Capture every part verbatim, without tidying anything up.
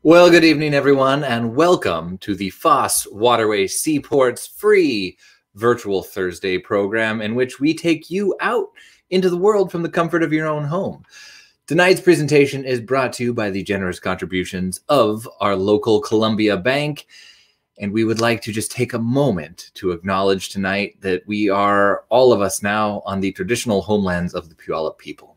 Well, good evening, everyone, and welcome to the Foss Waterway Seaport's free virtual Thursday program in which we take you out into the world from the comfort of your own home. Tonight's presentation is brought to you by the generous contributions of our local Columbia Bank, and we would like to just take a moment to acknowledge tonight that we are, all of us now, on the traditional homelands of the Puyallup people.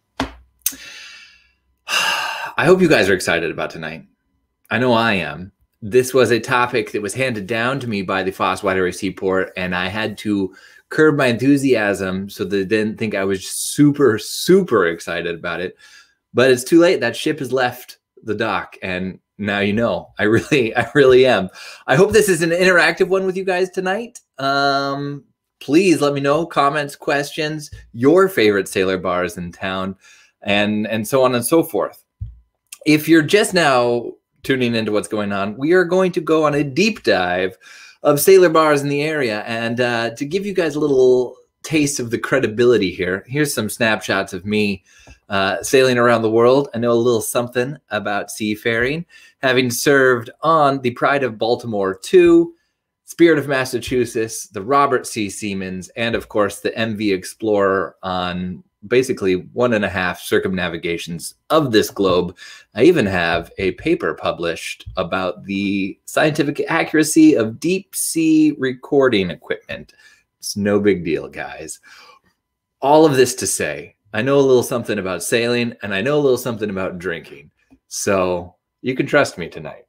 I hope you guys are excited about tonight. I know I am. This was a topic that was handed down to me by the Foss Waterway Seaport, and I had to curb my enthusiasm so they didn't think I was super, super excited about it. But it's too late. That ship has left the dock, and now you know. I really, I really am. I hope this is an interactive one with you guys tonight. Um, please let me know comments, questions, your favorite sailor bars in town, and and so on and so forth. If you're just now tuning into what's going on, we are going to go on a deep dive of sailor bars in the area. And uh, to give you guys a little taste of the credibility here, here's some snapshots of me uh, sailing around the world. I know a little something about seafaring, having served on the Pride of Baltimore two, Spirit of Massachusetts, the Robert C. Seamans, and of course the M V Explorer on basically one and a half circumnavigations of this globe. I even have a paper published about the scientific accuracy of deep sea recording equipment. It's no big deal, guys. All of this to say, I know a little something about sailing, and I know a little something about drinking. So you can trust me tonight.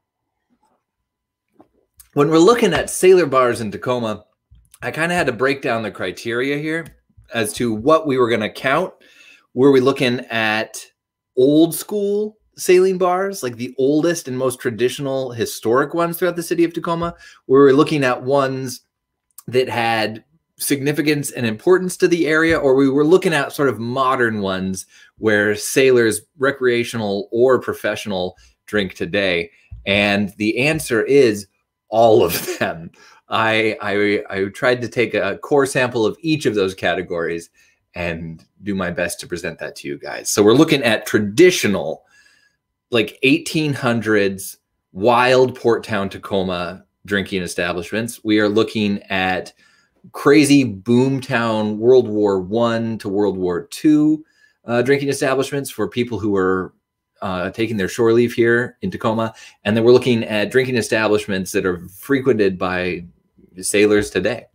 When we're looking at sailor bars in Tacoma, I kind of had to break down the criteria here as to what we were going to count. Were we looking at old school sailing bars, like the oldest and most traditional historic ones throughout the city of Tacoma? Were we looking at ones that had significance and importance to the area? Or we were looking at sort of modern ones where sailors, recreational or professional, drink today? And the answer is all of them. I, I, I tried to take a core sample of each of those categories and do my best to present that to you guys. So we're looking at traditional, like eighteen hundreds, wild Port Town Tacoma drinking establishments. We are looking at crazy boomtown World War One to World War Two uh, drinking establishments for people who were Uh, taking their shore leave here in Tacoma. And then we're looking at drinking establishments that are frequented by sailors today.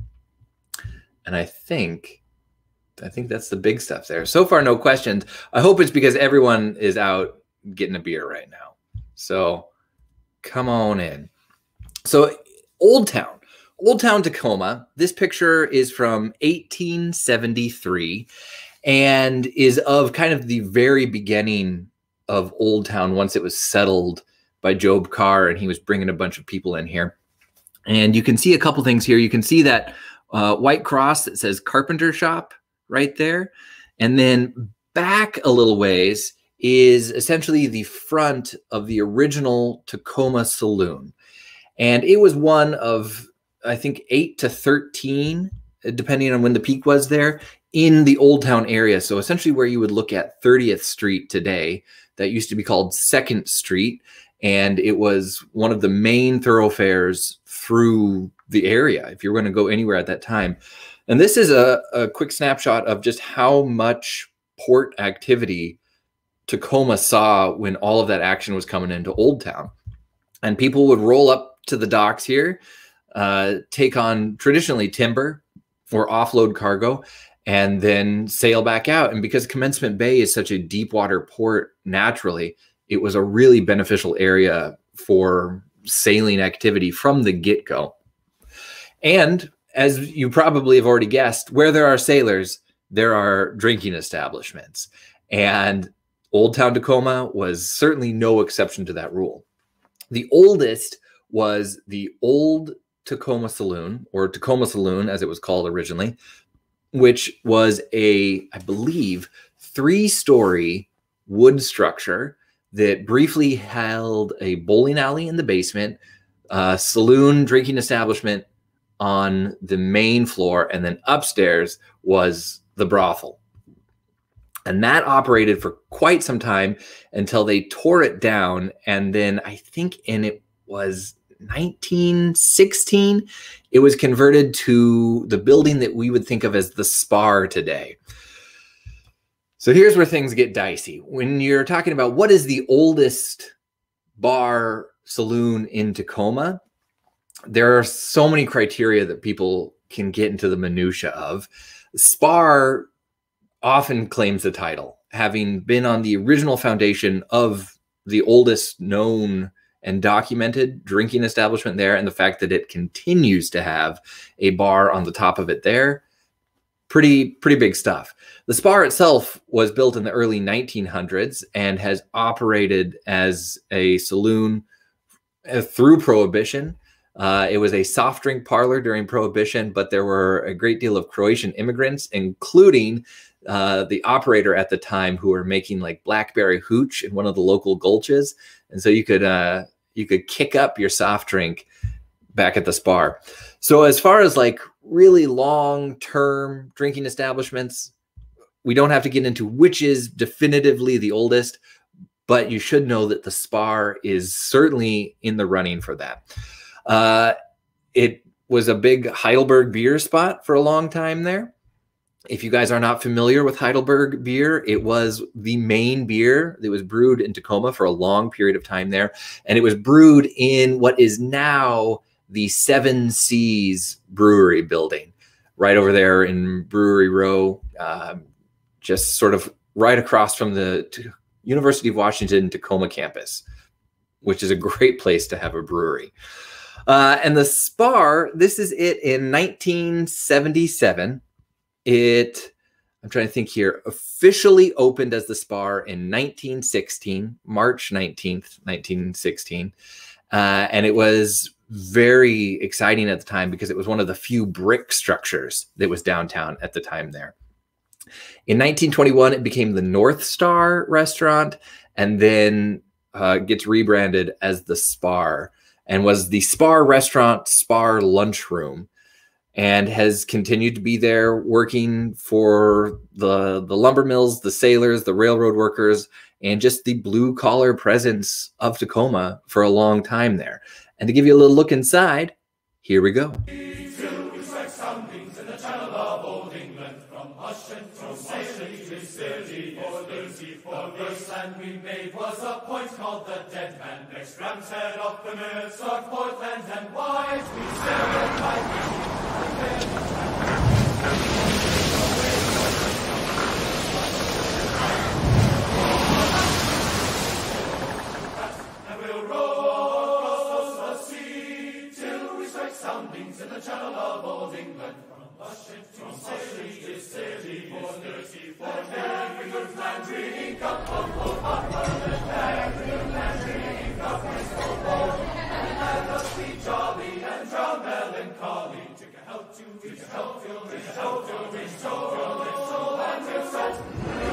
And I think, I think that's the big stuff there. So far, no questions. I hope it's because everyone is out getting a beer right now. So come on in. So Old Town, Old Town Tacoma. This picture is from eighteen seventy-three and is of kind of the very beginning of Old Town once it was settled by Job Carr, and he was bringing a bunch of people in here. And you can see a couple things here. You can see that uh, white cross that says Carpenter Shop right there. And then back a little ways is essentially the front of the original Tacoma Saloon. And it was one of, I think, eight to thirteen, depending on when the peak was there, in the Old Town area. So essentially where you would look at thirtieth Street today. That used to be called second Street, and it was one of the main thoroughfares through the area if you're going to go anywhere at that time. And this is a, a quick snapshot of just how much port activity Tacoma saw when all of that action was coming into Old Town. And people would roll up to the docks here, uh, take on traditionally timber or offload cargo, and then sail back out. And because Commencement Bay is such a deep water port naturally, it was a really beneficial area for sailing activity from the get-go. And as you probably have already guessed, where there are sailors, there are drinking establishments. And Old Town Tacoma was certainly no exception to that rule. The oldest was the Old Tacoma Saloon, or Tacoma Saloon as it was called originally, which was a, I believe, three-story wood structure that briefly held a bowling alley in the basement, a saloon drinking establishment on the main floor, and then upstairs was the brothel. And that operated for quite some time until they tore it down. And then I think in it was nineteen sixteen, it was converted to the building that we would think of as the Spar today. So here's where things get dicey. When you're talking about what is the oldest bar saloon in Tacoma, there are so many criteria that people can get into the minutia of. Spar often claims the title, having been on the original foundation of the oldest known and documented drinking establishment there, and the fact that it continues to have a bar on the top of it there. Pretty, pretty big stuff. The Spar itself was built in the early nineteen hundreds and has operated as a saloon through Prohibition. Uh, it was a soft drink parlor during Prohibition, but there were a great deal of Croatian immigrants, including uh, the operator at the time, who were making like blackberry hooch in one of the local gulches. And so you could, uh, you could kick up your soft drink back at the Spar. So as far as like really long-term drinking establishments, we don't have to get into which is definitively the oldest, but you should know that the Spar is certainly in the running for that. Uh, it was a big Heidelberg beer spot for a long time there. If you guys are not familiar with Heidelberg beer, it was the main beer that was brewed in Tacoma for a long period of time there. And it was brewed in what is now the Seven Seas Brewery building, right over there in Brewery Row, um, just sort of right across from the University of Washington Tacoma campus, which is a great place to have a brewery. Uh, and the Spar, this is it in nineteen seventy-seven. It, I'm trying to think here, officially opened as the Spar in nineteen sixteen, March nineteenth, nineteen sixteen. Uh, and it was very exciting at the time because it was one of the few brick structures that was downtown at the time there. In nineteen twenty-one, it became the North Star restaurant, and then uh, gets rebranded as the Spar, and was the Spar restaurant, Spar lunchroom, and has continued to be there working for the, the lumber mills, the sailors, the railroad workers, and just the blue collar presence of Tacoma for a long time there. And to give you a little look inside, here we go. And we made was a point called the Dead Man. Next Ram's Head up the Mills of Portland and White. We sailed by and we'll row across the sea till we strike soundings in the channel of old England. From Washington city to city, for thirty, for every good man drink up of old Papa, every good man drink up his old bowl, and let us be jolly and drown melancholy. Drink a health to, drink a health to, drink a health to, drink a health to, drink soul and drink salt.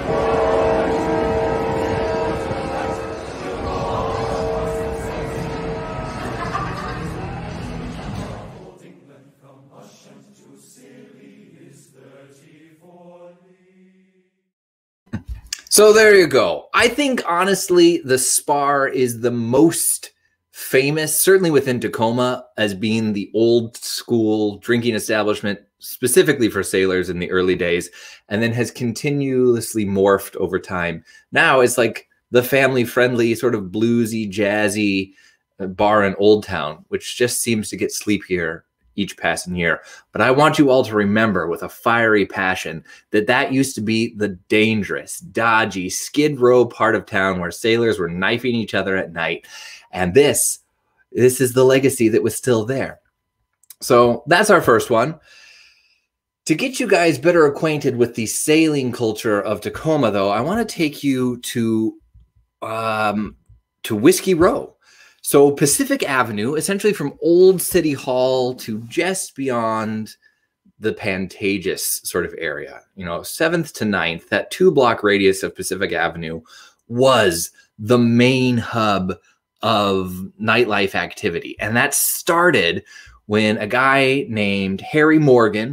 Old England from Washington to Scilly is thirty-four leagues. So there you go. I think, honestly, the Spar is the most famous, certainly within Tacoma, as being the old school drinking establishment, specifically for sailors in the early days, and then has continuously morphed over time. Now it's like the family-friendly, sort of bluesy, jazzy bar in Old Town, which just seems to get sleepier each passing year. But I want you all to remember with a fiery passion that that used to be the dangerous, dodgy, Skid Row part of town where sailors were knifing each other at night. And this, this is the legacy that was still there. So that's our first one. To get you guys better acquainted with the sailing culture of Tacoma, though, I want to take you to, um, to Whiskey Row. So Pacific Avenue, essentially from Old City Hall to just beyond the Pantages sort of area, you know, seventh to ninth, that two block radius of Pacific Avenue was the main hub of nightlife activity. And that started when a guy named Harry Morgan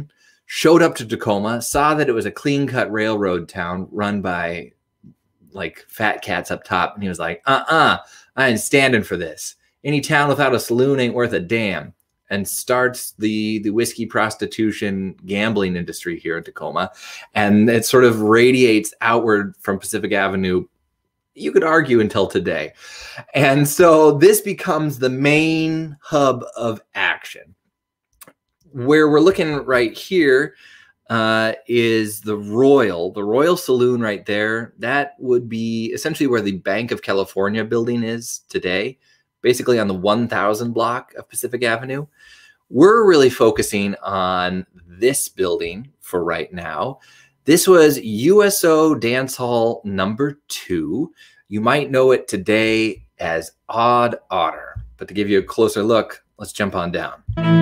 showed up to Tacoma, saw that it was a clean-cut railroad town run by like fat cats up top, and he was like, uh-uh, I ain't standing for this. Any town without a saloon ain't worth a damn. And starts the, the whiskey prostitution gambling industry here in Tacoma. And it sort of radiates outward from Pacific Avenue, you could argue, until today. And so this becomes the main hub of action. Where we're looking right here uh, is the Royal, the Royal Saloon right there. That would be essentially where the Bank of California building is today, basically on the one thousand block of Pacific Avenue. We're really focusing on this building for right now. This was U S O Dance Hall number two. You might know it today as Odd Otter, but to give you a closer look, let's jump on down.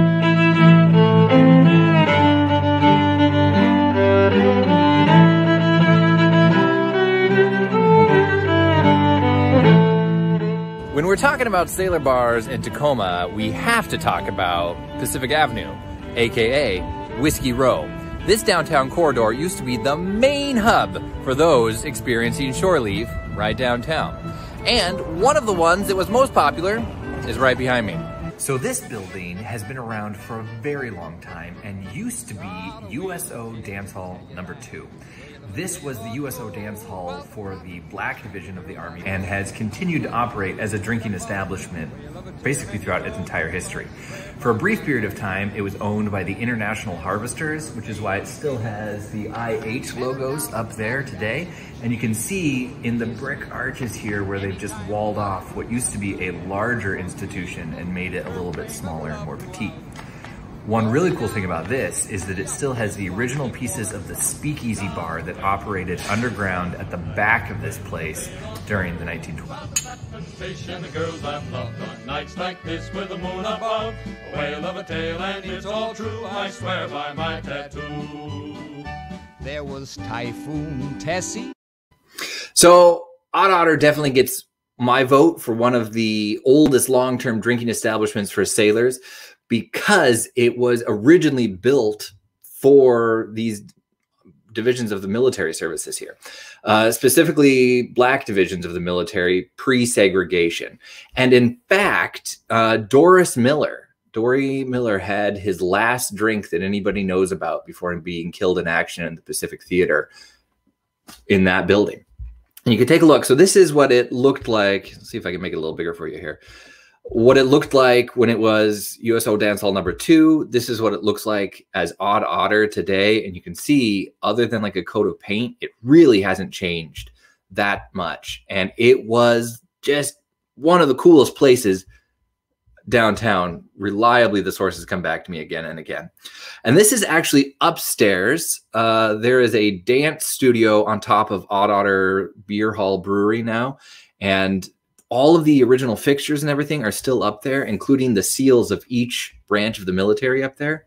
When we're talking about sailor bars in Tacoma, we have to talk about Pacific Avenue, aka Whiskey Row. This downtown corridor used to be the main hub for those experiencing shore leave right downtown. And one of the ones that was most popular is right behind me. So this building has been around for a very long time and used to be U S O Dance Hall number two. This was the U S O Dance Hall for the Black Division of the Army and has continued to operate as a drinking establishment basically throughout its entire history. For a brief period of time, it was owned by the International Harvesters, which is why it still has the I H logos up there today. And you can see in the brick arches here where they've just walled off what used to be a larger institution and made it a little bit smaller and more petite. One really cool thing about this is that it still has the original pieces of the speakeasy bar that operated underground at the back of this place during the nineteen twenties. And the girls laugh love on nights like this with the moon above. A whale of a tale and it's all true, I swear by my tattoo. There was Typhoon Tessie. So Odd Otter definitely gets my vote for one of the oldest long-term drinking establishments for sailors, because it was originally built for these divisions of the military services here, uh, specifically Black divisions of the military pre-segregation. And in fact, uh, Doris Miller, Dory Miller had his last drink that anybody knows about before him being killed in action in the Pacific Theater in that building. And you can take a look. So this is what it looked like. Let's see if I can make it a little bigger for you here. What it looked like when it was U S O Dance Hall number two. This is what it looks like as Odd Otter today. And you can see, other than like a coat of paint, it really hasn't changed that much. And it was just one of the coolest places downtown. Reliably, the sources come back to me again and again. And this is actually upstairs. Uh, there is a dance studio on top of Odd Otter Beer Hall Brewery now. And all of the original fixtures and everything are still up there, including the seals of each branch of the military up there.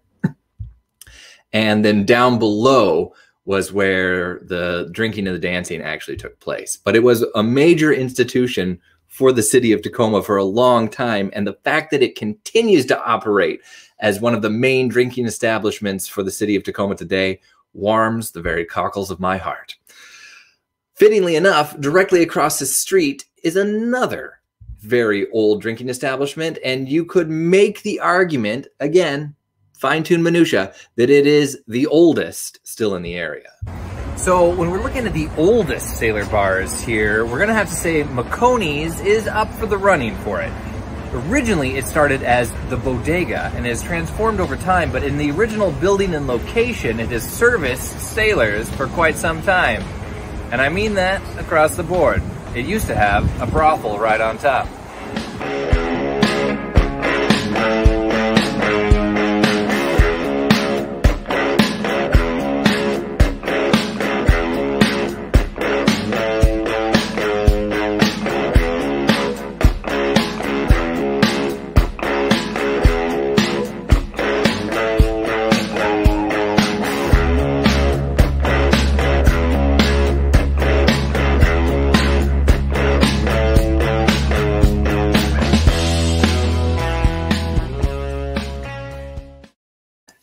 And then down below was where the drinking and the dancing actually took place. But it was a major institution for the city of Tacoma for a long time. And the fact that it continues to operate as one of the main drinking establishments for the city of Tacoma today warms the very cockles of my heart. Fittingly enough, directly across the street is another very old drinking establishment, and you could make the argument, again, fine-tuned minutia, that it is the oldest still in the area. So when we're looking at the oldest sailor bars here, we're gonna have to say Maconi's is up for the running for it. Originally, it started as the Bodega and has transformed over time, but in the original building and location, it has serviced sailors for quite some time. And I mean that across the board. It used to have a brothel right on top.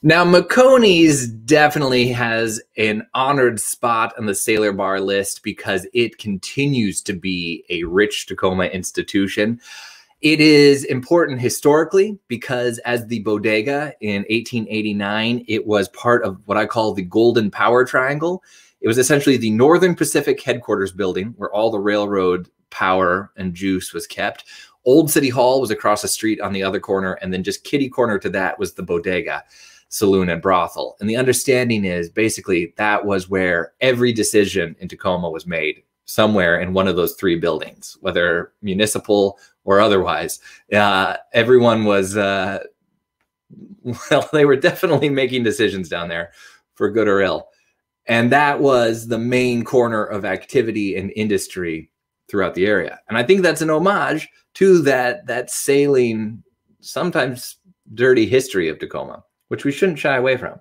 Now, Maconie's definitely has an honored spot on the Sailor Bar list because it continues to be a rich Tacoma institution. It is important historically because as the bodega in eighteen eighty-nine, it was part of what I call the Golden Power Triangle. It was essentially the Northern Pacific headquarters building where all the railroad power and juice was kept. Old City Hall was across the street on the other corner, and then just kitty corner to that was the bodega, saloon, and brothel. And the understanding is basically that was where every decision in Tacoma was made, somewhere in one of those three buildings, whether municipal or otherwise. Uh, everyone was, uh, well, they were definitely making decisions down there for good or ill. And that was the main corner of activity and industry throughout the area. And I think that's an homage to that, that sailing, sometimes dirty history of Tacoma, which we shouldn't shy away from.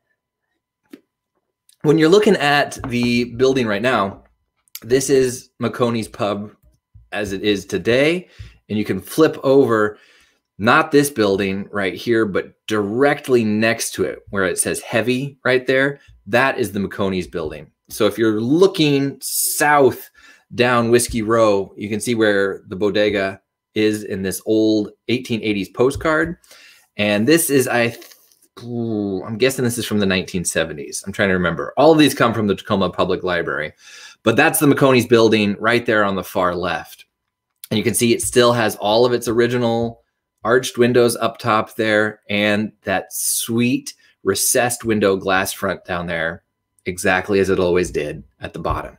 When you're looking at the building right now, this is Maconie's Pub as it is today. And you can flip over, not this building right here, but directly next to it where it says heavy right there. That is the Maconie's building. So if you're looking south down Whiskey Row, you can see where the bodega is in this old eighteen eighties postcard. And this is, I, ooh, I'm guessing this is from the nineteen seventies. I'm trying to remember. All of these come from the Tacoma Public Library. But that's the Maconie's building right there on the far left. And you can see it still has all of its original arched windows up top there and that sweet recessed window glass front down there, exactly as it always did at the bottom.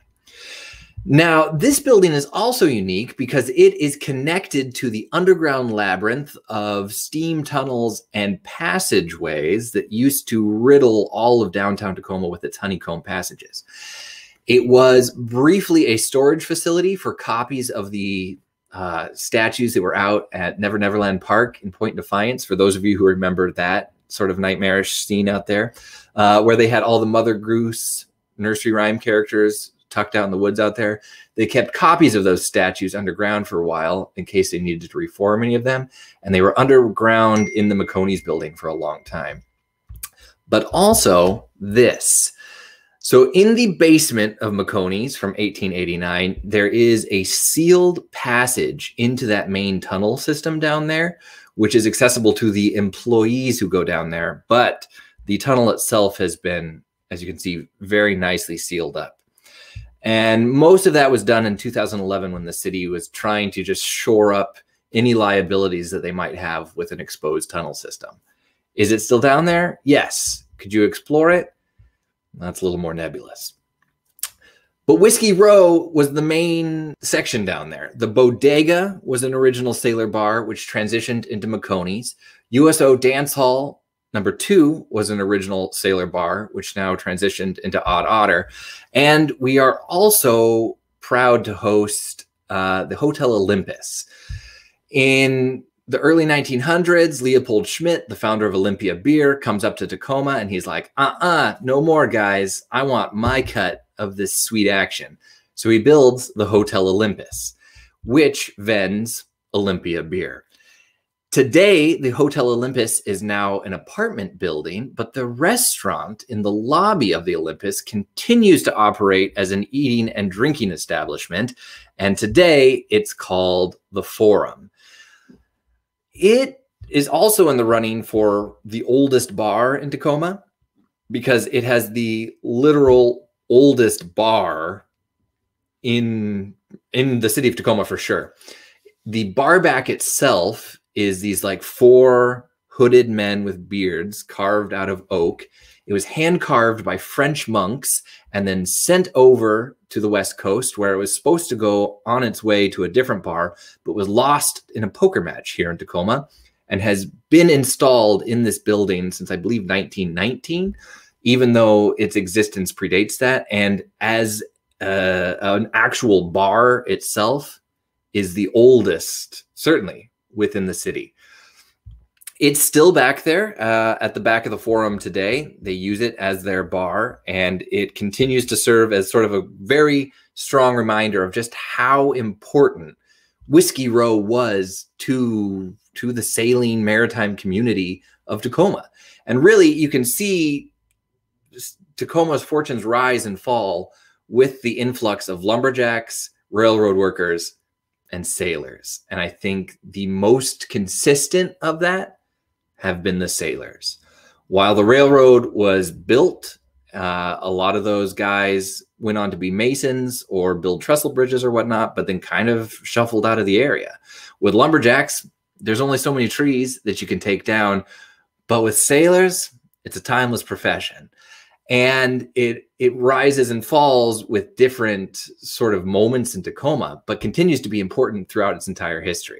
Now, this building is also unique because it is connected to the underground labyrinth of steam tunnels and passageways that used to riddle all of downtown Tacoma with its honeycomb passages. It was briefly a storage facility for copies of the uh, statues that were out at Never Neverland Park in Point Defiance, for those of you who remember that sort of nightmarish scene out there, uh, where they had all the Mother Goose nursery rhyme characters tucked out in the woods out there. They kept copies of those statues underground for a while in case they needed to reform any of them. And they were underground in the Maconie's building for a long time. But also this. So in the basement of Maconie's from eighteen eighty-nine, there is a sealed passage into that main tunnel system down there, which is accessible to the employees who go down there. But the tunnel itself has been, as you can see, very nicely sealed up. And most of that was done in two thousand eleven when the city was trying to just shore up any liabilities that they might have with an exposed tunnel system. Is it still down there? Yes. Could you explore it? That's a little more nebulous. But Whiskey Row was the main section down there. The bodega was an original sailor bar, which transitioned into Maconie's. U S O Dance Hall number two was an original sailor bar, which now transitioned into Odd Otter. And we are also proud to host uh, the Hotel Olympus. In the early nineteen hundreds, Leopold Schmidt, the founder of Olympia Beer, comes up to Tacoma and he's like, uh-uh, no more, guys. I want my cut of this sweet action. So he builds the Hotel Olympus, which vends Olympia Beer. Today, the Hotel Olympus is now an apartment building, but the restaurant in the lobby of the Olympus continues to operate as an eating and drinking establishment. And today, it's called the Forum. It is also in the running for the oldest bar in Tacoma because it has the literal oldest bar in, in the city of Tacoma for sure. The bar back itself is these like four hooded men with beards carved out of oak. It was hand carved by French monks and then sent over to the West Coast where it was supposed to go on its way to a different bar, but was lost in a poker match here in Tacoma and has been installed in this building since I believe nineteen nineteen, even though its existence predates that. And as uh, an actual bar itself is the oldest, certainly, within the city. It's still back there uh, at the back of the Forum today. They use it as their bar, and it continues to serve as sort of a very strong reminder of just how important Whiskey Row was to, to the sailing maritime community of Tacoma. And really, you can see Tacoma's fortunes rise and fall with the influx of lumberjacks, railroad workers, and sailors. And I think the most consistent of that have been the sailors. While the railroad was built, uh, a lot of those guys went on to be masons or build trestle bridges or whatnot, but then kind of shuffled out of the area. With lumberjacks, there's only so many trees that you can take down. But with sailors, it's a timeless profession. And it it rises and falls with different sort of moments in Tacoma, but continues to be important throughout its entire history.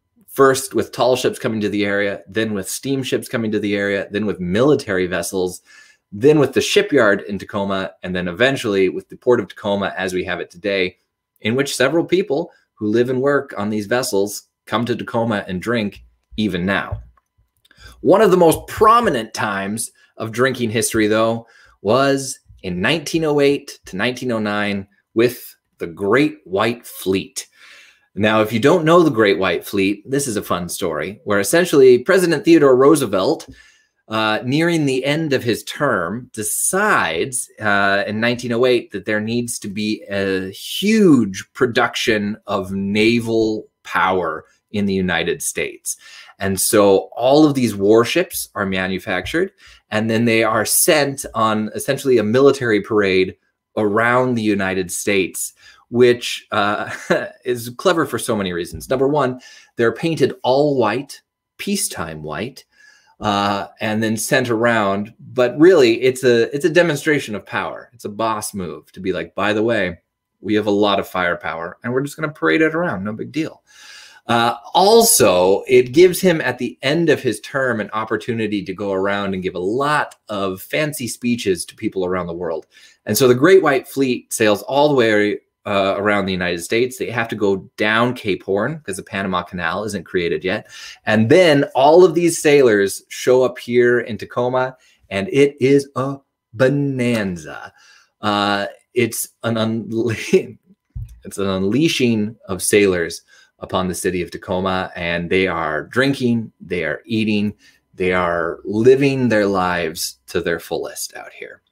First with tall ships coming to the area, then with steamships coming to the area, then with military vessels, then with the shipyard in Tacoma, and then eventually with the port of Tacoma as we have it today, in which several people who live and work on these vessels come to Tacoma and drink even now. One of the most prominent times of drinking history, though, was in nineteen oh eight to nineteen oh nine with the Great White Fleet. Now, if you don't know the Great White Fleet, this is a fun story where essentially President Theodore Roosevelt, uh, nearing the end of his term, decides uh, in nineteen oh eight that there needs to be a huge production of naval power in the United States. And so all of these warships are manufactured, and then they are sent on essentially a military parade around the United States, which uh, is clever for so many reasons. Number one, they're painted all white, peacetime white, uh, and then sent around. But really, it's a, it's a demonstration of power. It's a boss move to be like, by the way, we have a lot of firepower, and we're just going to parade it around. No big deal. Uh, also, it gives him at the end of his term an opportunity to go around and give a lot of fancy speeches to people around the world. And so the Great White Fleet sails all the way uh, around the United States. They have to go down Cape Horn because the Panama Canal isn't created yet. And then all of these sailors show up here in Tacoma, and it is a bonanza. Uh, it's an unle it's an unleashing of sailors upon the city of Tacoma, and they are drinking, they are eating, they are living their lives to their fullest out here.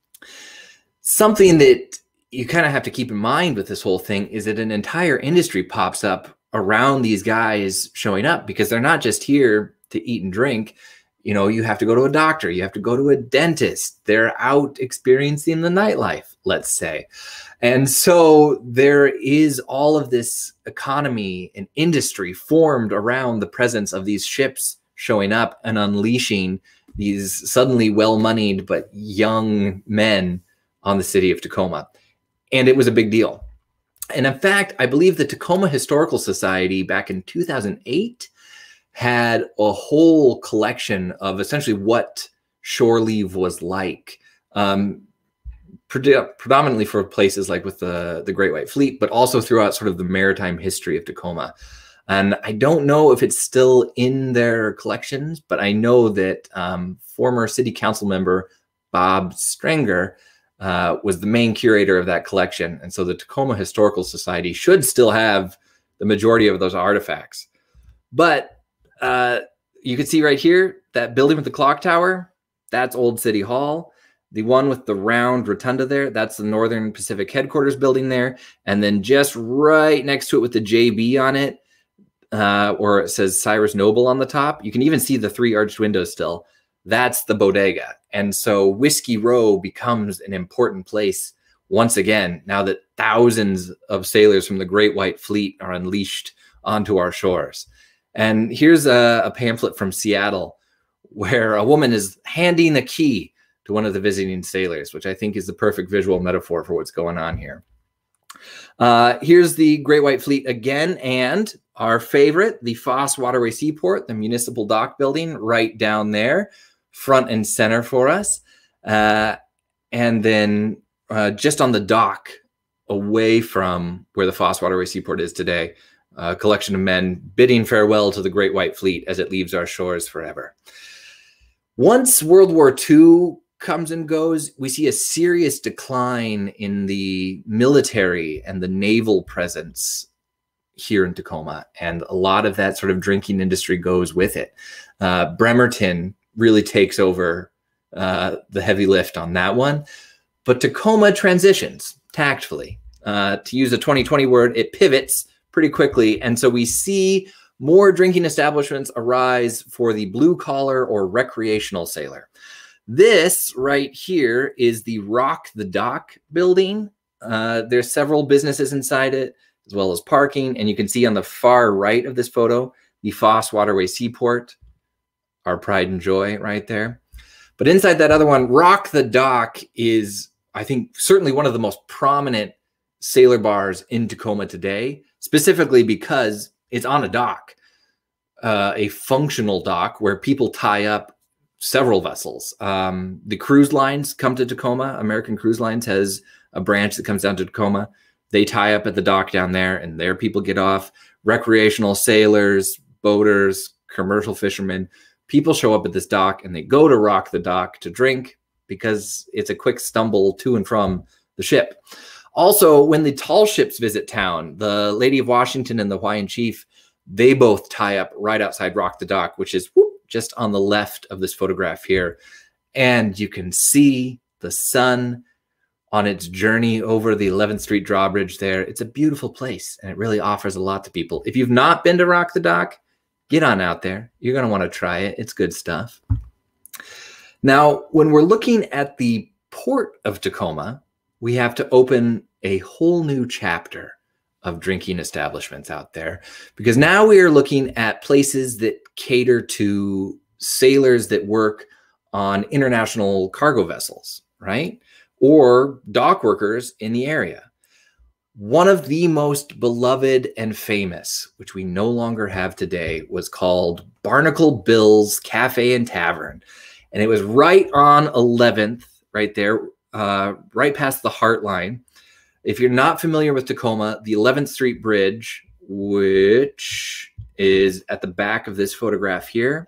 Something that you kind of have to keep in mind with this whole thing is that an entire industry pops up around these guys showing up, because they're not just here to eat and drink. You know, you have to go to a doctor, you have to go to a dentist. They're out experiencing the nightlife, let's say. And so there is all of this economy and industry formed around the presence of these ships showing up and unleashing these suddenly well-moneyed but young men on the city of Tacoma. And it was a big deal. And in fact, I believe the Tacoma Historical Society back in two thousand eight had a whole collection of essentially what shore leave was like. Um, predominantly for places like with the, the Great White Fleet, but also throughout sort of the maritime history of Tacoma. And I don't know if it's still in their collections, but I know that um, former city council member Bob Strenger uh, was the main curator of that collection. And so the Tacoma Historical Society should still have the majority of those artifacts. But uh, you can see right here, that building with the clock tower, that's Old City Hall. The one with the round rotunda there, that's the Northern Pacific Headquarters building there. And then just right next to it with the J B on it, uh, or it says Cyrus Noble on the top, you can even see the three arched windows still. That's the bodega. And so Whiskey Row becomes an important place once again, now that thousands of sailors from the Great White Fleet are unleashed onto our shores. And here's a, a pamphlet from Seattle where a woman is handing a key to one of the visiting sailors, which I think is the perfect visual metaphor for what's going on here. Uh, here's the Great White Fleet again, and our favorite, the Foss Waterway Seaport, the municipal dock building right down there, front and center for us. Uh, and then uh, just on the dock, away from where the Foss Waterway Seaport is today, a collection of men bidding farewell to the Great White Fleet as it leaves our shores forever. Once World War Two comes and goes, we see a serious decline in the military and the naval presence here in Tacoma. And a lot of that sort of drinking industry goes with it. Uh, Bremerton really takes over uh, the heavy lift on that one. But Tacoma transitions tactfully. Uh, to use a twenty twenty word, it pivots pretty quickly. And so we see more drinking establishments arise for the blue collar or recreational sailor. This right here is the Rock the Dock building. Uh, there's several businesses inside it, as well as parking. And you can see on the far right of this photo, the Foss Waterway Seaport, our pride and joy right there. But inside that other one, Rock the Dock is, I think, certainly one of the most prominent sailor bars in Tacoma today, specifically because it's on a dock, uh, a functional dock where people tie up several vessels. Um, the cruise lines come to Tacoma. American Cruise Lines has a branch that comes down to Tacoma. They tie up at the dock down there, and there people get off. Recreational sailors, boaters, commercial fishermen, people show up at this dock, and they go to Rock the Dock to drink because it's a quick stumble to and from the ship. Also, when the tall ships visit town, the Lady of Washington and the Hawaiian Chief, they both tie up right outside Rock the Dock, which is whoop, just on the left of this photograph here. And you can see the sun on its journey over the eleventh Street drawbridge there. It's a beautiful place, and it really offers a lot to people. If you've not been to Rock the Dock, get on out there. You're going to want to try it. It's good stuff. Now, when we're looking at the port of Tacoma, we have to open a whole new chapter of drinking establishments out there, because now we are looking at places that cater to sailors that work on international cargo vessels, right? Or dock workers in the area. One of the most beloved and famous, which we no longer have today, was called Barnacle Bill's Cafe and Tavern. And it was right on eleventh, right there, uh, right past the Heartline. If you're not familiar with Tacoma, the eleventh Street Bridge, which is at the back of this photograph here,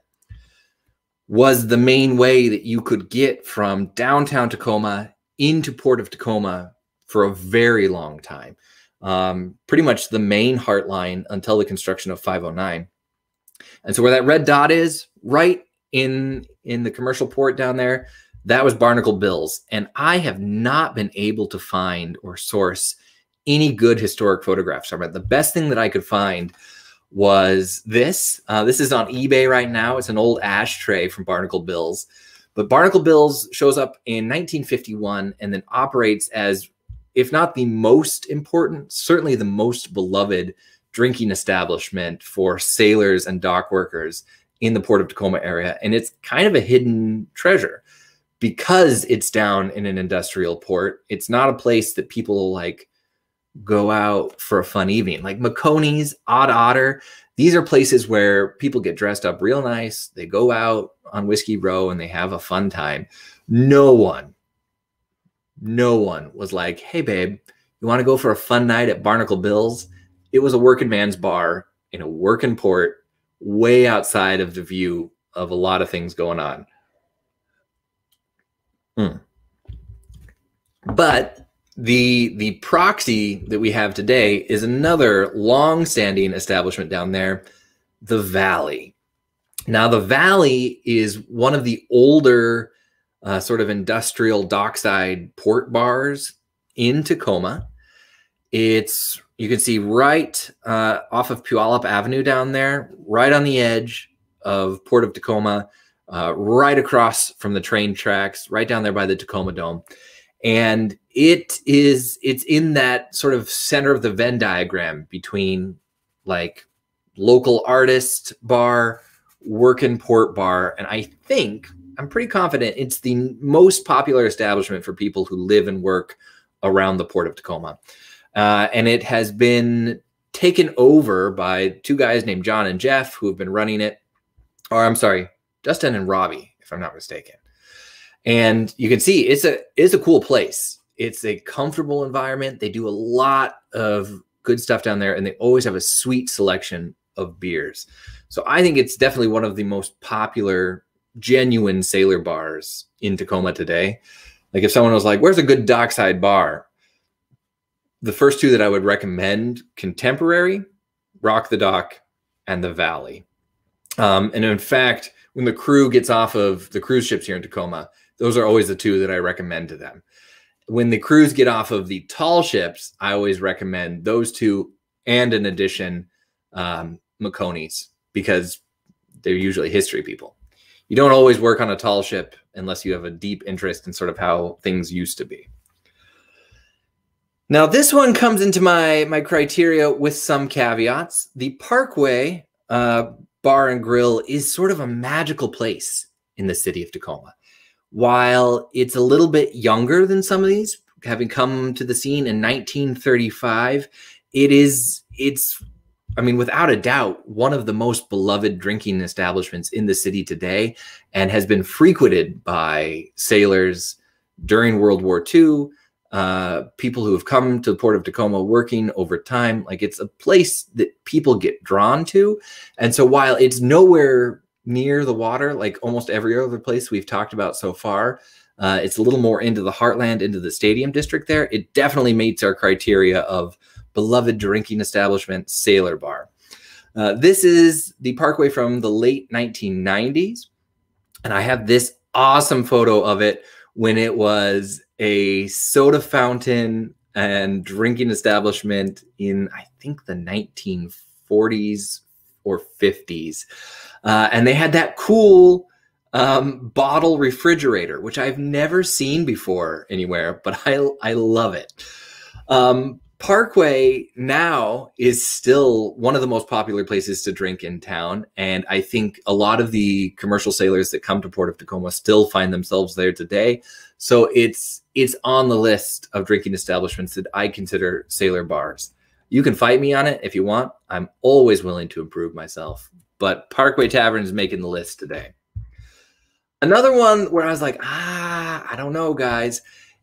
was the main way that you could get from downtown Tacoma into Port of Tacoma for a very long time. Um, pretty much the main Heartline until the construction of five oh nine. And so where that red dot is, right in, in the commercial port down there, that was Barnacle Bill's. And I have not been able to find or source any good historic photographs from it. The best thing that I could find was this. Uh, this is on eBay right now. It's an old ashtray from Barnacle Bill's. But Barnacle Bill's shows up in nineteen fifty-one and then operates as, if not the most important, certainly the most beloved drinking establishment for sailors and dock workers in the Port of Tacoma area. And it's kind of a hidden treasure because it's down in an industrial port. It's not a place that people like go out for a fun evening. Like McConey's, Odd Otter, these are places where people get dressed up real nice. They go out on Whiskey Row and they have a fun time. No one, no one was like, hey, babe, you want to go for a fun night at Barnacle Bill's? It was a working man's bar in a working port way outside of the view of a lot of things going on. Mm. But the, the proxy that we have today is another long-standing establishment down there, the Valley. Now, the Valley is one of the older uh, sort of industrial dockside port bars in Tacoma. It's, you can see right uh, off of Puyallup Avenue down there, right on the edge of Port of Tacoma, uh, right across from the train tracks, right down there by the Tacoma Dome. And it is, it's in that sort of center of the Venn diagram between like local artist bar, working port bar. And I think, I'm pretty confident it's the most popular establishment for people who live and work around the Port of Tacoma. Uh, and it has been taken over by two guys named John and Jeff who have been running it. Or I'm sorry, Justin and Robbie, if I'm not mistaken. And you can see it's a, it's a cool place. It's a comfortable environment. They do a lot of good stuff down there, and they always have a sweet selection of beers. So I think it's definitely one of the most popular, genuine sailor bars in Tacoma today. Like if someone was like, where's a good dockside bar? The first two that I would recommend, Contemporary, Rock the Dock, and the Valley. Um, and in fact, when the crew gets off of the cruise ships here in Tacoma, those are always the two that I recommend to them. When the crews get off of the tall ships, I always recommend those two, and in addition, um, Maconis, because they're usually history people. You don't always work on a tall ship unless you have a deep interest in sort of how things used to be. Now, this one comes into my, my criteria with some caveats. The Parkway uh, Bar and Grill is sort of a magical place in the city of Tacoma. While it's a little bit younger than some of these, having come to the scene in nineteen thirty-five, it is, it's, I mean, without a doubt, one of the most beloved drinking establishments in the city today, and has been frequented by sailors during World War Two, uh, people who have come to the Port of Tacoma working over time. Like, it's a place that people get drawn to. And so while it's nowhere near the water, like almost every other place we've talked about so far, uh, it's a little more into the heartland, into the stadium district there. It definitely meets our criteria of beloved drinking establishment, Sailor Bar. Uh, this is the Parkway from the late nineteen nineties. And I have this awesome photo of it when it was a soda fountain and drinking establishment in, I think, the nineteen forties or fifties. Uh, and they had that cool um, bottle refrigerator, which I've never seen before anywhere, but I, I love it. Um, Parkway now is still one of the most popular places to drink in town. And I think a lot of the commercial sailors that come to Port of Tacoma still find themselves there today. So it's, it's on the list of drinking establishments that I consider sailor bars. You can fight me on it if you want. I'm always willing to improve myself. But Parkway Tavern is making the list today. Another one where I was like, ah, I don't know, guys,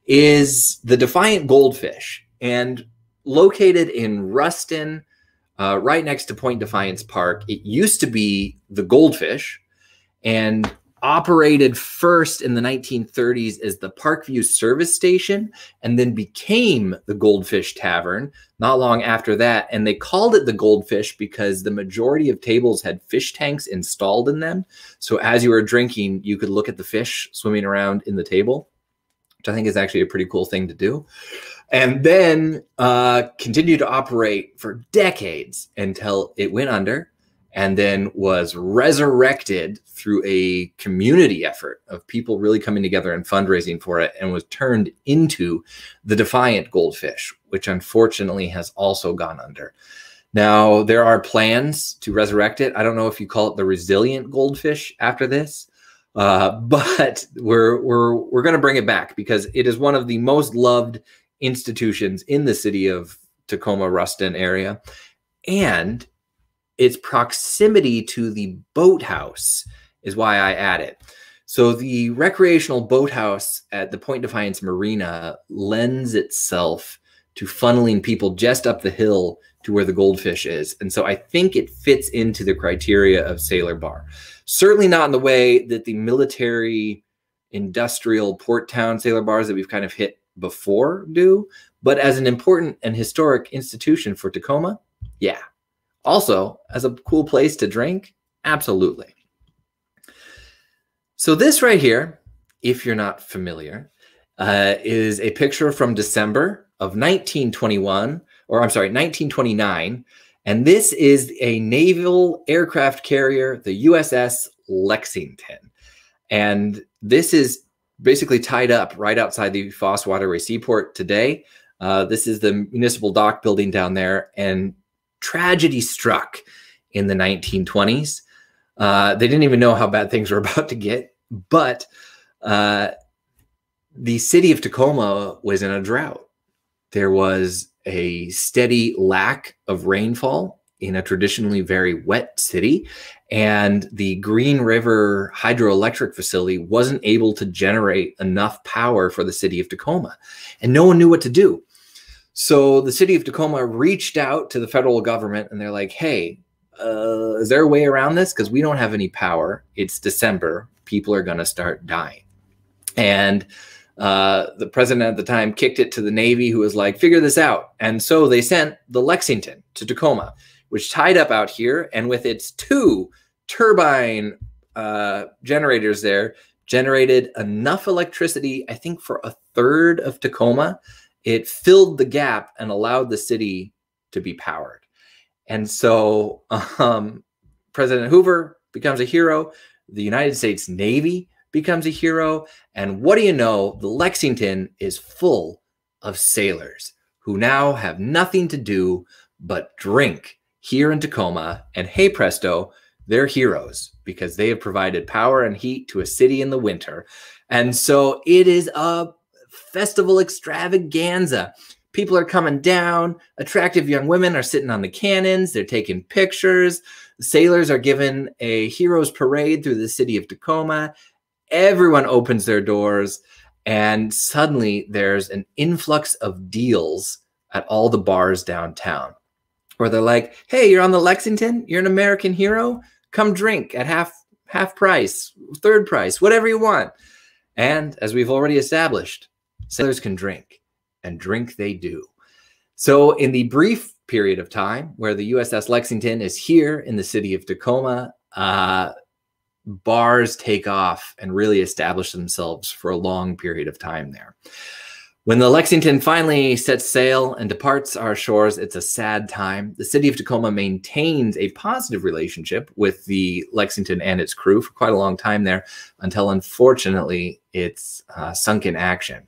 is the Defiant Goldfish. And located in Ruston, uh, right next to Point Defiance Park. It used to be the Goldfish and operated first in the nineteen thirties as the Parkview service station, and then became the Goldfish Tavern not long after that. And they called it the Goldfish because the majority of tables had fish tanks installed in them. So as you were drinking, you could look at the fish swimming around in the table, which I think is actually a pretty cool thing to do. And then uh, continued to operate for decades until it went under, and then was resurrected through a community effort of people really coming together and fundraising for it, and was turned into the Defiant Goldfish, which unfortunately has also gone under. Now, there are plans to resurrect it. I don't know if you call it the Resilient Goldfish after this, uh, but we're, we're, we're going to bring it back because it is one of the most loved institutions in the city of Tacoma, Ruston area. And its proximity to the boathouse is why I add it. So the recreational boathouse at the Point Defiance Marina lends itself to funneling people just up the hill to where the Goldfish is. And so I think it fits into the criteria of Sailor Bar. Certainly not in the way that the military, industrial, port town Sailor Bars that we've kind of hit before do, but as an important and historic institution for Tacoma, yeah. Also, as a cool place to drink, absolutely. So this right here, if you're not familiar, uh, is a picture from December of nineteen twenty-one, or I'm sorry, nineteen twenty-nine. And this is a naval aircraft carrier, the U S S Lexington. And this is basically tied up right outside the Foss Waterway Seaport today. Uh, this is the municipal dock building down there, and tragedy struck in the nineteen twenties. Uh, they didn't even know how bad things were about to get, but uh, the city of Tacoma was in a drought. There was a steady lack of rainfall in a traditionally very wet city, and the Green River hydroelectric facility wasn't able to generate enough power for the city of Tacoma, and no one knew what to do. So the city of Tacoma reached out to the federal government, and they're like, hey, uh, is there a way around this? Because we don't have any power. It's December. People are going to start dying. And uh, the president at the time kicked it to the Navy, who was like, figure this out. And so they sent the Lexington to Tacoma, which tied up out here, and with its two turbine uh, generators there generated enough electricity, I think, for a third of Tacoma. It filled the gap and allowed the city to be powered. And so um, President Hoover becomes a hero. The United States Navy becomes a hero. And what do you know? The Lexington is full of sailors who now have nothing to do but drink here in Tacoma. And hey, presto, they're heroes because they have provided power and heat to a city in the winter. And so it is a festival extravaganza. People are coming down. Attractive young women are sitting on the cannons. They're taking pictures. Sailors are given a hero's parade through the city of Tacoma. Everyone opens their doors, and suddenly there's an influx of deals at all the bars downtown, where they're like, hey, you're on the Lexington? You're an American hero? Come drink at half, half price, third price, whatever you want. And as we've already established, sailors can drink, and drink they do. So in the brief period of time where the U S S Lexington is here in the city of Tacoma, uh, bars take off and really establish themselves for a long period of time there. When the Lexington finally sets sail and departs our shores, it's a sad time. The city of Tacoma maintains a positive relationship with the Lexington and its crew for quite a long time there, until unfortunately it's uh, sunk in action.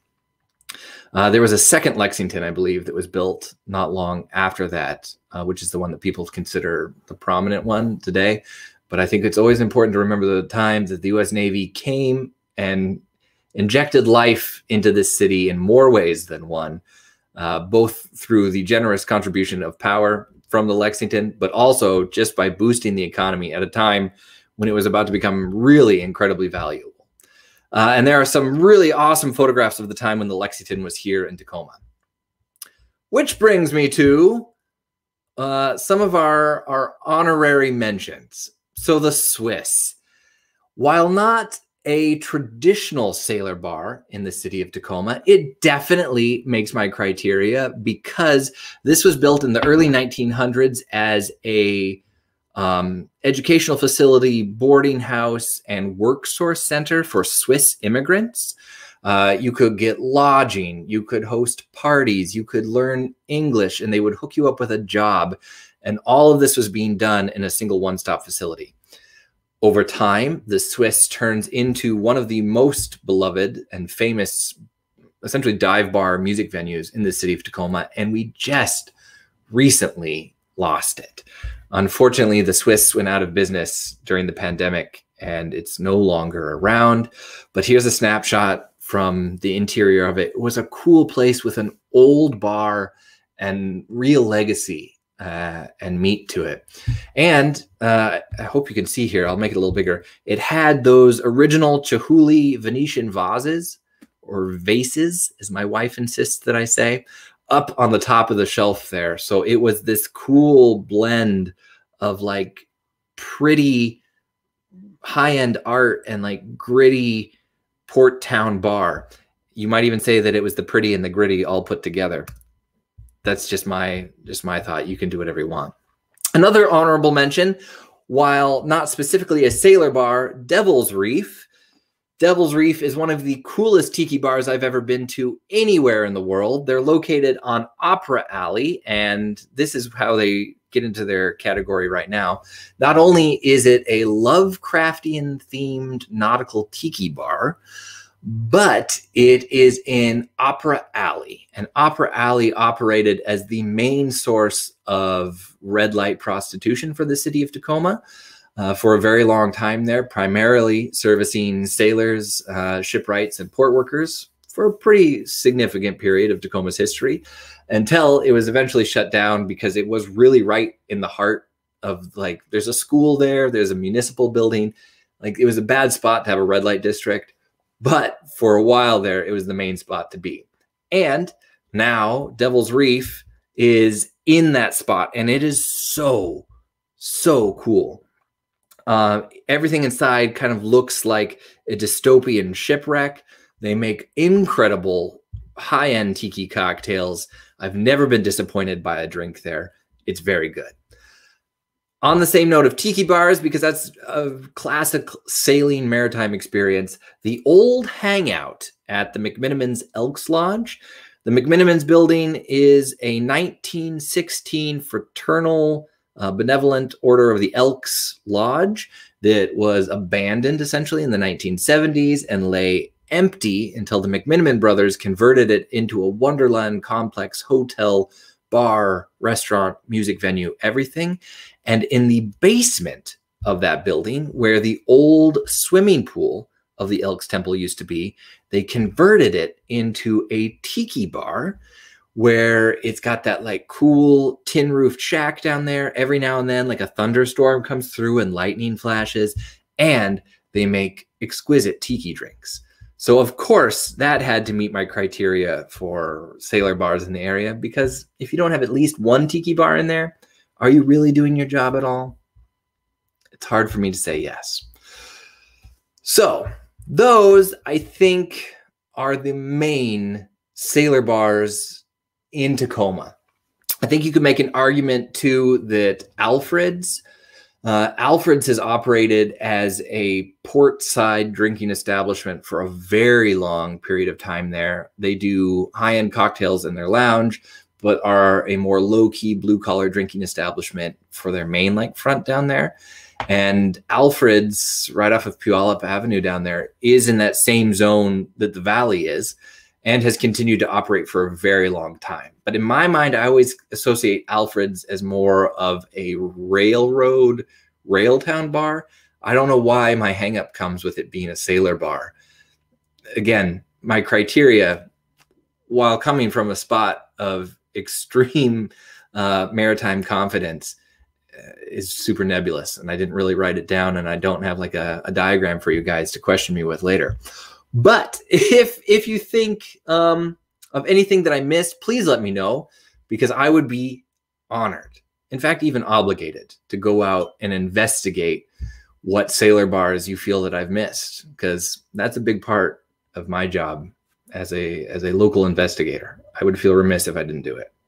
Uh, there was a second Lexington, I believe, that was built not long after that, uh, which is the one that people consider the prominent one today. But I think it's always important to remember the times that the U S Navy came and injected life into this city in more ways than one, uh, both through the generous contribution of power from the Lexington, but also just by boosting the economy at a time when it was about to become really incredibly valuable. Uh, and there are some really awesome photographs of the time when the Lexington was here in Tacoma. Which brings me to uh, some of our, our honorary mentions. So the Swiss, while not a traditional sailor bar in the city of Tacoma, it definitely makes my criteria, because this was built in the early nineteen hundreds as a um, educational facility, boarding house, and work source center for Swiss immigrants. Uh, you could get lodging, you could host parties, you could learn English, and they would hook you up with a job. And all of this was being done in a single one-stop facility. Over time, the Swiss turns into one of the most beloved and famous, essentially dive bar music venues in the city of Tacoma, and we just recently lost it. Unfortunately, the Swiss went out of business during the pandemic, and it's no longer around. But here's a snapshot from the interior of it. It was a cool place with an old bar and real legacy uh, and meat to it. And uh, I hope you can see here, I'll make it a little bigger. It had those original Chihuly Venetian vases, or vases, as my wife insists that I say, up on the top of the shelf there. So it was this cool blend of like pretty high-end art and like gritty port town bar. You might even say that it was the pretty and the gritty all put together. That's just my just my thought. You can do whatever you want. Another honorable mention, while not specifically a sailor bar, Devil's Reef. Devil's Reef is one of the coolest tiki bars I've ever been to anywhere in the world. They're located on Opera Alley, and this is how they get into their category right now. Not only is it a Lovecraftian-themed nautical tiki bar, but it is in Opera Alley. And Opera Alley operated as the main source of red light prostitution for the city of Tacoma uh, for a very long time there, primarily servicing sailors, uh, shipwrights, and port workers for a pretty significant period of Tacoma's history, until it was eventually shut down because it was really right in the heart of, like, there's a school there, there's a municipal building. Like, it was a bad spot to have a red light district. But for a while there, it was the main spot to be. And now Devil's Reef is in that spot, and it is so, so cool. Uh, everything inside kind of looks like a dystopian shipwreck. They make incredible high-end tiki cocktails. I've never been disappointed by a drink there. It's very good. On the same note of tiki bars, because that's a classic sailing maritime experience, the old hangout at the McMenamins Elks Lodge. The McMenamins building is a nineteen sixteen fraternal uh, benevolent Order of the Elks Lodge that was abandoned essentially in the nineteen seventies and lay empty until the McMenamin brothers converted it into a Wonderland complex hotel, bar, restaurant, music venue, everything. And in the basement of that building, where the old swimming pool of the Elks Temple used to be, they converted it into a tiki bar where it's got that like cool tin roofed shack down there. Every now and then, like a thunderstorm comes through and lightning flashes, and they make exquisite tiki drinks. So of course that had to meet my criteria for sailor bars in the area, because if you don't have at least one tiki bar in there, are you really doing your job at all? It's hard for me to say yes. So those, I think, are the main sailor bars in Tacoma. I think you could make an argument too that Alfred's, uh, Alfred's has operated as a port-side drinking establishment for a very long period of time there. They do high-end cocktails in their lounge, but are a more low-key blue-collar drinking establishment for their main lakefront down there. And Alfred's, right off of Puyallup Avenue down there, is in that same zone that the Valley is, and has continued to operate for a very long time. But in my mind, I always associate Alfred's as more of a railroad, railtown bar. I don't know why my hang-up comes with it being a sailor bar. Again, my criteria, while coming from a spot of extreme uh, maritime confidence, uh, is super nebulous, and I didn't really write it down, and I don't have like a, a diagram for you guys to question me with later. But if if you think um, of anything that I missed, please let me know, because I would be honored, in fact, even obligated, to go out and investigate what sailor bars you feel that I've missed, because that's a big part of my job as a as a local investigator. I would feel remiss if I didn't do it.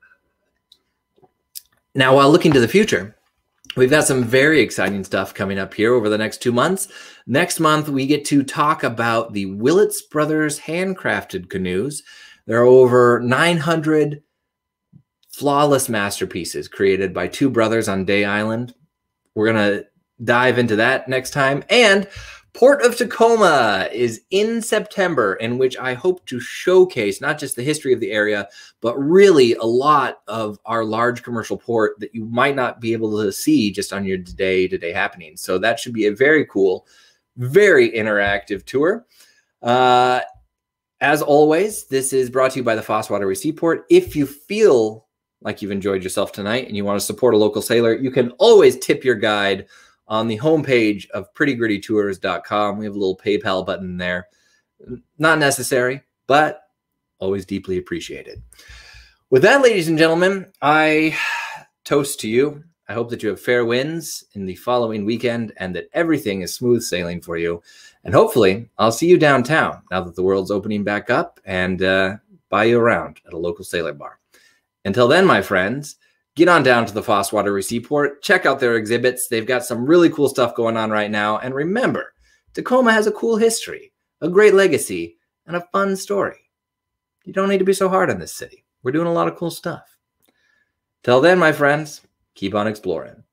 Now, while looking to the future, we've got some very exciting stuff coming up here over the next two months. Next month, we get to talk about the Willits Brothers handcrafted canoes. There are over nine hundred flawless masterpieces created by two brothers on Day Island. We're going to dive into that next time. And Port of Tacoma is in September, in which I hope to showcase not just the history of the area, but really a lot of our large commercial port that you might not be able to see just on your day-to-day happenings. So that should be a very cool, very interactive tour. Uh, as always, this is brought to you by the Foss Waterway Seaport. If you feel like you've enjoyed yourself tonight and you want to support a local sailor, you can always tip your guide on the homepage of pretty gritty tours dot com. We have a little PayPal button there. Not necessary, but always deeply appreciated. With that, ladies and gentlemen, I toast to you. I hope that you have fair winds in the following weekend and that everything is smooth sailing for you. And hopefully I'll see you downtown now that the world's opening back up, and uh, buy you around at a local sailor bar. Until then, my friends, get on down to the Foss Waterway Seaport. Check out their exhibits. They've got some really cool stuff going on right now. And remember, Tacoma has a cool history, a great legacy, and a fun story. You don't need to be so hard on this city. We're doing a lot of cool stuff. Till then, my friends, keep on exploring.